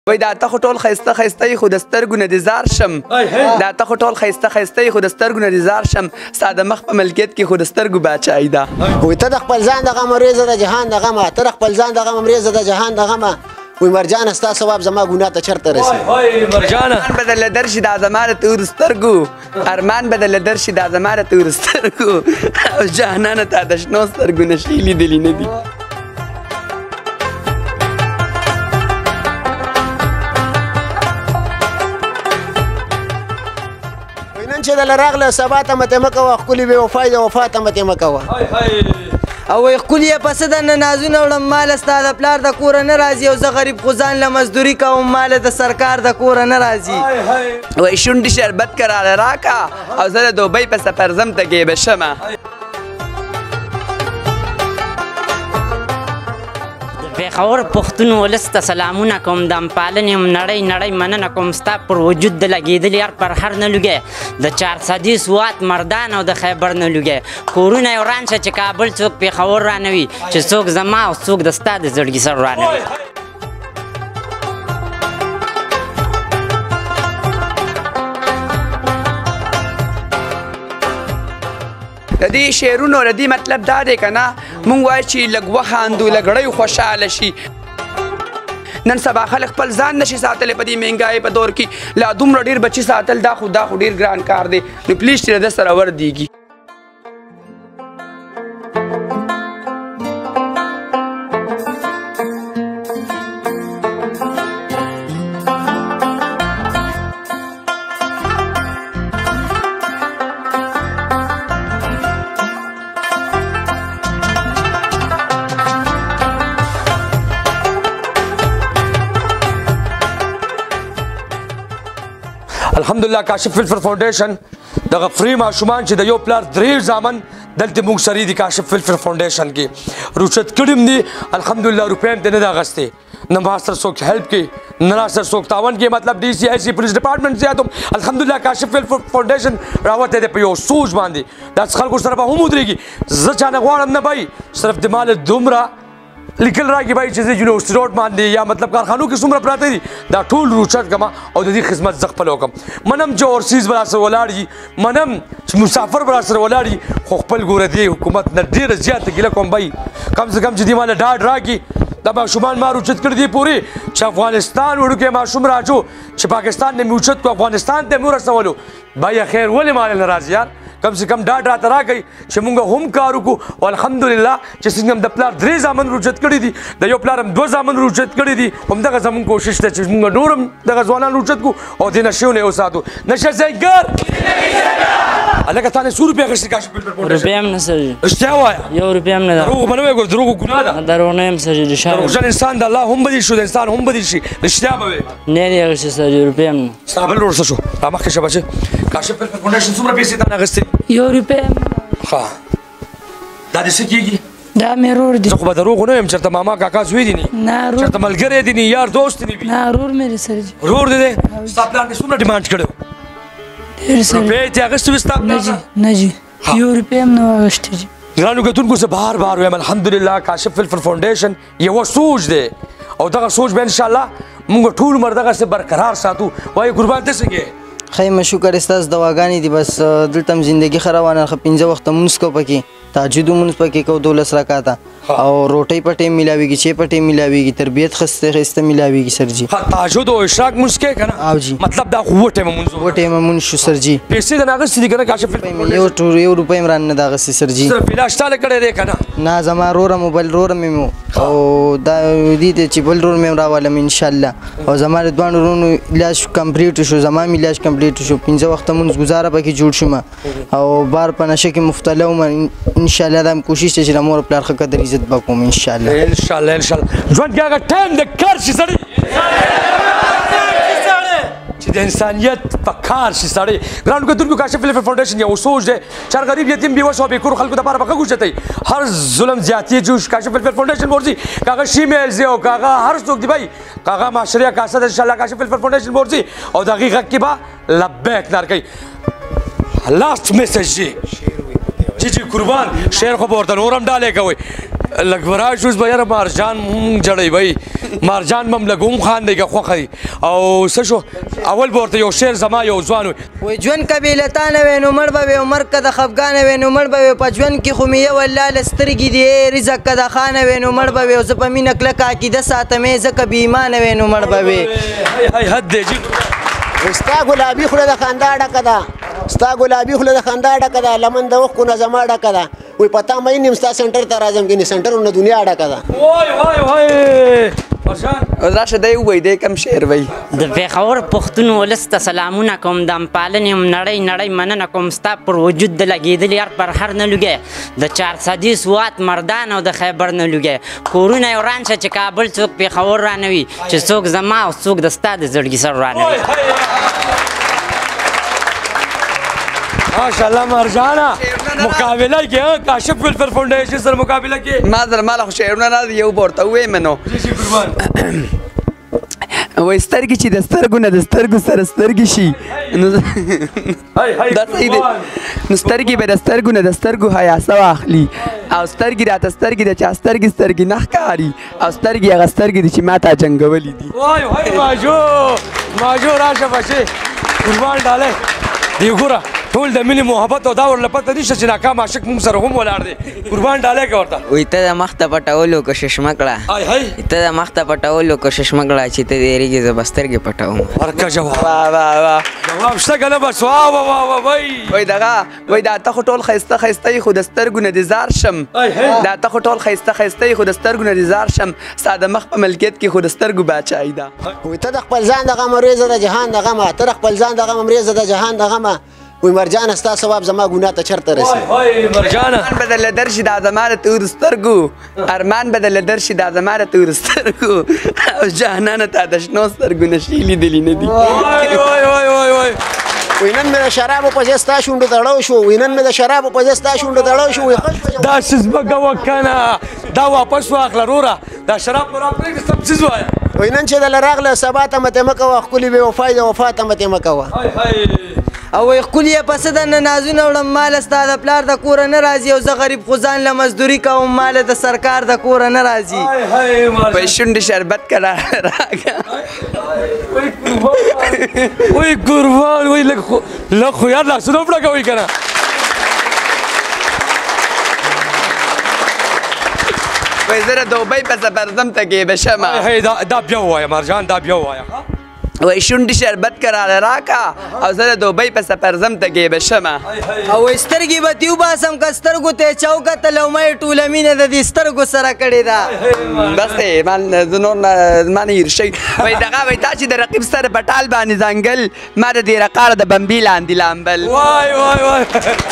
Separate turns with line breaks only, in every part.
وای دا ته خو ټول ښایسته ښایسته یې خو د سترګو نه دې زار شم دا ته خو ټول ښایسته ښایسته یې خو د سترګو نه دې زار شم ستا د مخ په ملکیت کې خو د سترګو باچایي ده
وای ته د خپل ځان د غمه ریزه د جهان د غمه ته د خپل ځان د غمه ریزه د جهان د غمه وای مرجانه ستا ثواب زما ګناه ته چرته رسي
وای مرجانه
ارمان به درله درشي دا زما د تورو سترګو ارمان به درله درشي دا زما د تورو سترګو او جانانه تا د شنو سترګو نه شي لیدلي نه دي
چې دله راغله سبا ته متې مه کوه ښکلې بې وفا د وفا ته متې مه کوه
او وای ښکلي یې پسه درنه نازونه وړم ماله ستا د پلار د کوره نه راځي او زه غریب خو ځان له مزدوري کوم ماله د سرکار د کوره نه راځي
وای شونډې شربت که راله راکه او زه د دوبۍ په سفر ځم ته ګیبه شمه
پېښور پښتون ولس ته سلامونه کوم د امپالنې نړۍ نړۍ مننه کوم ستا پر وجود د لګېدلي هر پر هر نه لوګی د 400 سوات مردان او د خیبر نه لوګی کورونه یې وران شه چې کابل څوک پېښور رانوي چې څوک زما او څوک د ستا د زړګي سر رانوي
د دې شعرونو د دې مطلب دا دی که نه مونږ وایو چې لږ وخاندو لږ ړی خوشحاله شي نن سبا خلک خپل ځان نشي ساتلی په دې مهنګایۍ په دور کې لا دومره ډېر بچي ساتل دا خو ډېر ګران کار دی نو پلیز چې د ده سره وردېږي
الحمدلله کاشف فلفل فاونډیشن دغه فری ماشومان چې د یو پلار درې زامن دلته موږ سره دي کاشف فلفل فاونډیشن کې روچت کړي دي الحمدلله روپۍ هم ته نه ده اخیستې نه ما سره څوک هیلپ کوي نه سره څوک تاون کوي مطلب ډي سي آی سي پولیس ډپارټمنټ زیات هم الحمدلله کاشف فلفل فاونډیشن راوتی دی په یو سوچ باندې دا خلکو سره به هم ودرېږي زه چا نه غواړم نه بھائی صرف د مال دومره لیکل راکړي بھائی چې زه یونیورسټي روډ باندې یا مطلب کارخانو کې څومره پراته دي دا ټول روچت کړم او د دې خدمت زه خپله وکړم منم چې اورسیز به راسره ولاړ وي منم چې مسافر به راسره ولاړ وي خو خپل ګوره دې حکومت نه ډېره زیاته ګیله کوم بھائی کم سے کم چې دې ماله ډاډ راکړي دا ماشومان ما روچت کړي دي پورې چې افغانستان وړوکی ماشوم راجو چې پاکستان نه مې اوچت کړو افغانستان ته مې ورسولو بھائی خیر ولې ماله نه راځي یار کم سے کم ډاډ راته راکړئ چې مونږ هم کار وکړو او الحمدلله چې څنګه هم د پلار 3 زامن روچت کړي دي د یو پلار هم 2 زامن روچت کړي دي همدغه زموږ کوشش ده چې مونږ نور هم دغه ځوانان روچت کړو او دې نشیو نه وساتو نشه ځایګر هلکه تا نه 100 روپۍ اخیستې کاشف فلفل فاونډیشن
روپۍ هم نه سر
رښتیا وایه
1 روپۍ هم نه ده
دروغ به نه وایې ګوره دروغ ګناه ده
دروغ نه یم سر
دروغجن انسان د الله هم بدي شو د انسان هم بدي شي رښتیا به وایې
نه دی اخیستې سر 1 روپۍ هم نه
ستا بل ورور څه شو را مخکې شه بچې کاشف فلفل فاونډیشن څومره پیسې تا نه اخیستې
1 روپۍ هم
ښه دا دې څه کېږي
دا مې رور دی
زه خو به دروغ ونه یم چېرته ماما کاکا زوی دي ني
نه رور
چېرته ملګری دي ني یار دوست دي ني
نه رور مې دی سر جي
ورور دې دی ستا پلار دې څومره ډیمانډ کړی
ډېر سر
روپۍ یې اخیستې وې ستا
نه جي نه جي 1 روپۍ هم نه اخیستې جي
ګرانو کتونکو زه بار بار وایم الحمدلله کاشف فلفل فاونډیشن یوه سوچ دی او دغه سوچ به انشاءالله موږ ټول عمر دغسې برقرار ساتو وایي قربان ته څنګه
خیمه شکر ستاسو دواګانې دي بس دلته هم زندګي ښه روانه ښه 5 وخته مونځ کوو پکې تهجد مونځ پکې کوو 12 رکعته او روټۍ په ټیم میلاویږي چای په ټیم میلاویږي تربیت ښایسته میلاویږي سر جي
تهجد او اشراق مونځ کوې که نه
او جي
مطلب دا خو 7 ټیمه مونځ
7 ټیمه مونځ شو سر جي
پیسې درنه اخیستې دي که نه کاشف فلفل فاونډیشن
1 روپۍ هم رانه ده اخیستې سر جي
صرف علاج تاله کړی دی که نه
نه زما روره مو بل روره مې مو او دا دې ته چې بل رور مې هم راولم انشاءالله او زما د دواړو ورونو علاج کمپلیټ شو زما هم علاج کمپلیټ شو 15 وخته مونځ ګزاره پکې جوړ شوم او بار په نشه کې مفتله وم انشاءالله دا هم کوشش دی چې د مور پلار ښه قدر عزت به کوم انشاءالله
انشاءالله ژوند کې هغه ټایم د کار شي سړی چې د انسانیت په کار شي سړی ګرانو کتونکو کاشف فلفل فاونډیشن یو سوچ دی چې هر غریب یتیم بېوس او بېکور خلکو دپاره به ښه اوچتوي هر ظلم زیاتي جوش کاشف فلفل فاونډیشن ورځي که هغه شیمیل ځي او که هغه هر څوک دی بھائی که هغه معاشرې کاسه ده انشاءالله کاشف فلفل فاونډیشن ورځي او د هغې غږ کې به لبیک نار کوي لاست میسج جی جی قربان شعر خو به ورته نور هم ډالۍ کوئ لږ به راشو به یاره مارجان هم جړی بی مارجان به هم لږ هم خاندی که خوښه دی او څه شو اول به ورته یو شعر زما یو ځوان
وایي ژوند که بېلتانه وی نو مړ به وي او مرګ که د خفګانه وی نو مړ به وي په ژوند کې خو مې یو الله له سترګې دی رزق که د خانه وی نو مړ به وي او زه په مینه کلکه عقیده ساتمې ځکه بې ایمانه وی نو مړ به وي
حد دی جی
ستا ګلابي خوله د خندا ډکه ده ستا ګلابي خوله د خندا ډکه ده لمن د اوښکو نه زما ډکه ده وایي په تا مین یم ستا سنټر ته راځم ګینې سنټرونه دنیا ډکه ده
وای
راشه دی ووایي دی کم شعر وایي
د پېښور پښتون ولس ته سلامونه کوم دم پالنې نړۍ نړۍ مننه کوم ستا پر وجود د لګېدلي هر پر هر نه لوګی د 400 سوات مردان او د خیبر نه لوګی کورونه یې وران شه چې کابل څوک پېښور رانوي چې څوک زما او څوک د ستا د زړګي سر رانوي
ماشاءالله مرجانه مقابله کې کاشف ویلفیر فاونډیشن سره مقابله کې
ما در ماله خو شعرونه نه دي یو به ورته ووایم نو وایي سترګې چې د سترګو نه د سترګو سره سترګې شي دا صحیح دی نو سترګې به د سترګو نه د سترګو حیاسه واخلي او سترګې راته سترګې د چا سترګې نه ښکاري او سترګې هغه سترګې دي چې ما تا جنګولي دي
وای وای ماجو راشه بچې قربان ډالی دی ګوره ټول د مینې محبت او دا ورله پته نشته چې ناکام عاشق مونږ سره هم ولاړ دی قربان ډالی که ورته
وایي ته د مخ ته پټولو کوشش مه کړه ته د مخ ته پټولو کوشش مه کړه چې ته دېرېږې زه به سترګې پټوم
ورکه جواب
واه
جواب شته که نه بس
وای دغه وای دا ته خو ټول ښایسته ښایسته یې خو د سترګو نه دې زار شم دا ته خو ټول ښایسته ښایسته یې خو د سترګو نه دې زار شم ستا د مخ په ملکیت کې خو د سترګو باچایي ده
وایي ته د خپل ځان د غمه ریزه د جهان د غمه ته د خپل ځان د غمه ریزه د جهان د غمه وایي مرجانه ستا ثواب زما ګناه ته چېرته رسي
مرجانه
ارمان به درله درشي دا زما د تورو سترګو ارمان به درله درشي دا زما د تورو سترګو او جانانه تا د شنو سترګو نه شي لیدلي نه دي
وایي نن مې د شرابو په ځای ستا شونډو تړو شو وایي نن مې د شرابو په ځای ستا شونډو تړو شو وایي
دا سیز مه کوه که نه دا واپس واخله روره دا شراب مراب پرېږده سم سیز وایه
وایي نن چې دله راغله سبا ته متې مه کوه ښکلې بې وفا د وفا ته متې مه کوه
او وایي ښکلي یې پسه درنه نازونه وړم ماله ستا د پلار د کوره نه راځي او زه غریب خو ځان له مزدوري کوم ماله د سرکار د کوره نه راځي
وایي شونډې شربت که راکړه
وای قربان وای لږ خو یار لاسونه وپړه کوئ که نه
وایي زه د دوبۍ په سفرځم ته ګیبه شمه
دا بیا ووایه مرجان دا بیا ووایه
وایي شونډې شربت که راله راکړه او زه د دوبۍ په سفرځم ته ګیبه شمه
او وایي سترګې به تې وباسم که سترګو ته یې چا وکتل او ما یې ټوله مینه د دې سترګو سره کړې ده
بس دی زه نور ما نه هیر شوي وایي دغه وایي تا چې د رقیب سره په ټال باندې ځنګل ما د دې رقاړه د بمبي لاندې لامبل
وای وای وای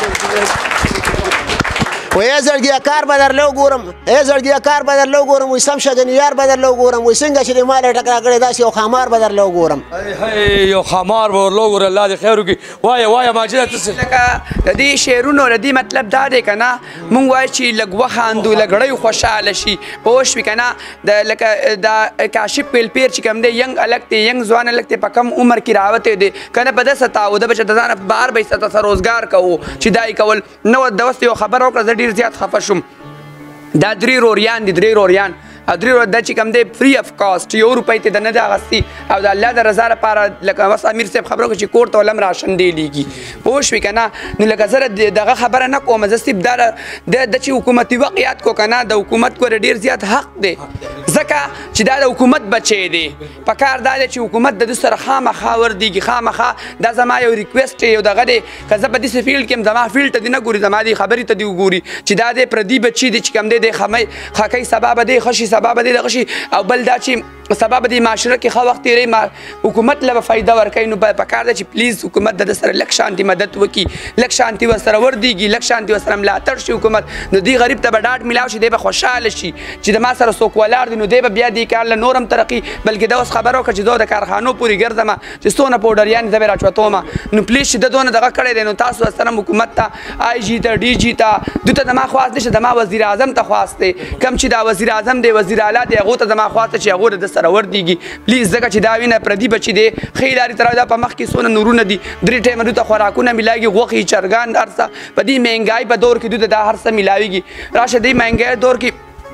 وایي زړګیه کار به درله وګورم زړګیه کار به درله وګورم وایي سم شه ګنې یار به درله وګورم وایي څنګه چې دې ما له ټکرا کړې داسې یو خامار به درله وګورم
یو خامار به ورله وګوره الله دې خیر وکړي وایه ماجده ته څه
لکه د دې شعرونو د دې مطلب دا دی که نه مونږ وایو چې لږ وخاندو لږ ړی خوشحاله شي پوه شوې که نه لکه دا کاشف ویلفیر چې کوم دی ینګ هلک دی ینګ ځوان هلک دی په کم عمر کې راوتی دی که نه په داسې تعوده به چې د ځانه بهر به یې څه روزګار کوو چې دا یې کول نه د اوس یو خبره وکړه زه ډېر زیات خفه شوم دا درې روریان دي درې روریان او درې دا چې کوم دی فری اف کاسټ یو روپۍ ته د نه دی اخیستي او د الله د رضا لپاره لکه بس امیر صاحب خبره وکړه چې کور ته ولم راشن دی لیږي پوه شوې که نه نو لکه زه دغه خبره نه کوم زه صرف د چې حکومتي واقعیت کو که نه د حکومت ګوره ډېر زیات حق دی ځکه چې دا د حکومت بچی دی په کار دا دی چې حکومت د ده سره خامخا وردېږي خامخا دا زما یو ریکویسټ یو دغه دی که زه په داسې فیلډ کې یم زما فیلډ ته دې نه ګوري زما دې خبرې ته دې وګوري چې دا دی پردي بچي دی چې کوم دی دی خکۍ سبا به دی ښه شي سبا به دی دغه شي او بل دا چې سبا به دې معاشره کې ښه وخت تېروي حکومت له به فایده ورکوي نو په کار ده چې پلیز حکومت د ده سره لږ شانتي مدد وکړي لږ شانتي ورسره وردېږي لږ شانتي ورسره ملاتړ شي حکومت نو دې غریب ته به ډاډ میلاو شي دی به خوشحاله شي چې د ما سره څوک ولاړ دی نو دی به بیا دې کار له نور هم ترقي بلکې دا اوس خبره وکړه چې زه د کارخانو پورې ګرځم چې څونه پوډریانې زه به راچوتوم نو پلیز چې ده دونه دغه کړی دی نو تاسو ورسره حکومت ته آی جي ته ډي جي ته دوی ته زما خواست نشته زما وزیر اعظم ته خواست دی کوم چې دا وزیر اعظم دی وزیر اعلی دی هغو ته زما خواست چې هغو د ده سره وردېږي پلیز ځکه چې دا وینه پردي بچي دی ښې لارې ته دا په مخ کې څونه نورونه دي درې ټایمه دوی ته خوراکونه میلاږي غوښې چرګان هر څه په دې مهنګایي په دور کې دوی ته دا هر څه میلاویږي راشه دې مهنګایي دور کې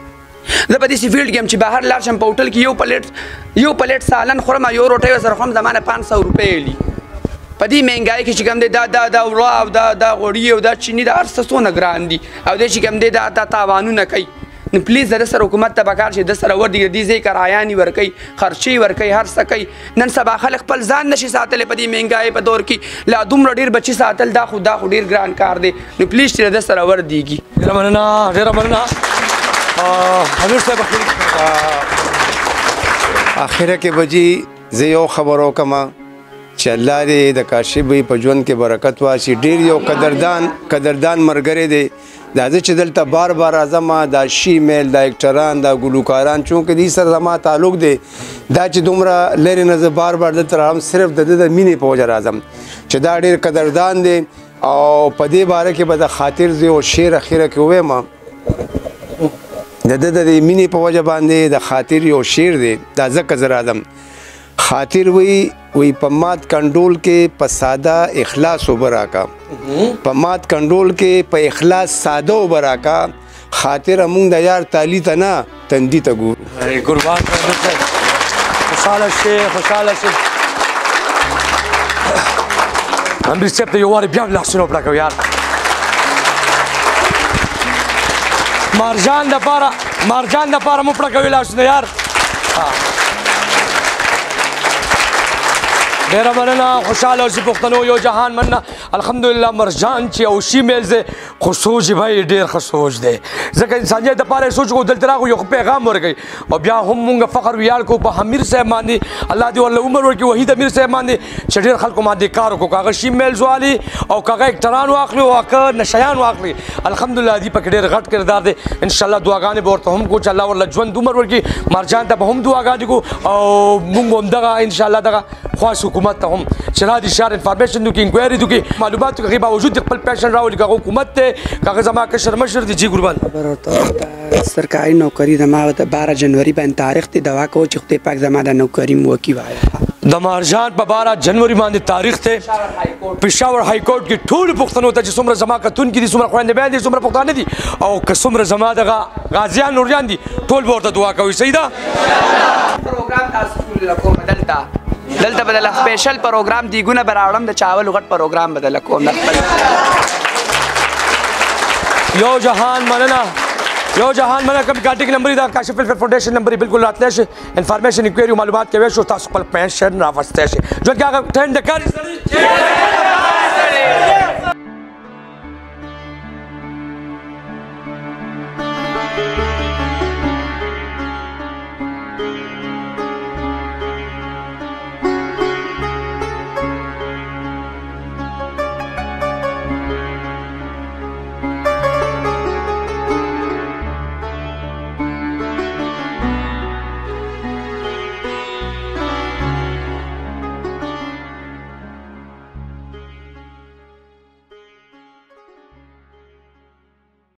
زه په داسې فیلډ کې یم چې بهر لاړ شم په هوټل کې یو پلیټ سالن خورم یو روټۍ ورسره خورم زما نه 500 روپۍ ویلي په دې مهنګایي کې چې کوم دی دا وړه او دا غوړي او دا چیني دا هر څه څونه ګران دي او دی چې کوم دی دا تاوانونه کوي نو پلیز د سره حکومت ته پکار چې د سره وردي دې ځای کرایانې ورکوي خرچې ورکوي هر څه کوي نن سبا خلک خپل ځان نشي ساتلی په دې مهنګایي په دور کې لا دومره ډېر بچي ساتل دا خو ډېر ګران کار دی نو پلیز چې د سره وردیږي
ډېره مننه امیر صاحب
اخره کې بجی زه یو خبر وکم چې الله دې د کاشف په ژوند کې برکت واچي ډېر یو قدردان ملګری دی دا زه چې دلته بار راځم دا شي میل دا اکټران دا ګلوکاران چونکې دې سره زما تعلق دی دا چې دومره لرې نه زه بار دلته راځم صرف د مینې په وجه راځم چې دا ډېر قدردان دی او په دې باره کې به د خاطر زه یو شعر اخره کې ووایم د مینې په وجه باندې د خاطر یو شعر دی دا ځکه زه راځم خاطر وی په مات کنډول کې په ساده اخلاص وبراکا په مات کنډول کې په اخلاص ساده وبراکا خاطر مونږ د یار تالی ته نه تندي ته ګورو
قربان خوشحاله شي امیر صاحب ته یو وارې بیا لاسونه وپړکوه یار مارجان دپاره مو پړکوي لاسونه یار ډېره مننه خوشحاله اوسئ پښتنو یو جهان مننه الحمدلله مرجان چې او شي میلز دی خو سوچ بھائی ډېر ښه سوچ دی ځکه انسانیت دپاره یې سوچ کوو دلته راغلو یو پیغام ورکوي او بیا هم مونږ فخر ویاړ کوو په امیر صاحب باندې الله دې ورله عمر ورکړي وحید امیر صاحب باندې چې ډېر خلکو باندې کار وکړو که هغه شي میلز والي او که هغه اکټران واخلي او که نشیان واخلي الحمدلله دې پکې ډېر غټ کردار دی انشاءالله دعاګانې به ورته هم کوو چې الله ورله ژوند عمر ورکړي مرجان ته به هم دعاګانې کوو او مونږ هم دغه انشاءالله دغه خواست حکومت ته هم چې را دي شهر انفارمیشن وکړي انکوایري وکړي معلومات وکړي باوجود د خپل پیشن راولي که هغه حکومت دی که هغه زما کشر مشر دی جی قربان
سرکاري نوکري زما د 12 جنوري باندې تاریخ دی دعا کوو چې خدای پاک زما د نوکري مو وکړي وایه
د مارجان په 12 جنوري باندې تاریخ ته پېښور های کورټ کې ټولو پښتنو ته چې څومره زما کتونکي دي څومره خویندې بیان دي څومره پښتانه دي او که څومره زما دغه غازیان نوریان دي ټول به ورته دعا کوي صحیح ده
پروګرام تاسو کوم دلته به د سپیشل پروګرام دیګونه به راوړم د چاولو غټ پروګرام به دله کوم
یو جهان مننه کوم کانټیکټ نمبر دا کاشف فلفل فاونډیشن نمبر بالکل راتلی شي انفارمیشن انکوایري معلومات کوي شو تاسو خپل پین شر راوستی شي ژوند کې هغه ټرینډ د کار